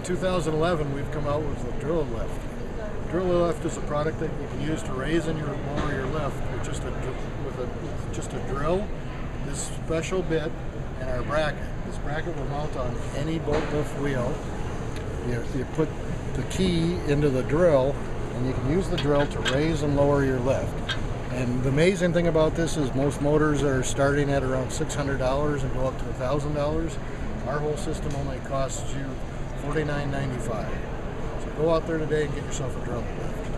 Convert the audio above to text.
In 2011, we've come out with the drill lift. Drill lift is a product that you can use to raise and lower your lift with just a drill, this special bit, and our bracket. This bracket will mount on any boat lift wheel. You put the key into the drill, and you can use the drill to raise and lower your lift. And the amazing thing about this is most motors are starting at around $600 and go up to $1,000. Our whole system only costs you $49.95. So go out there today and get yourself a drill lift.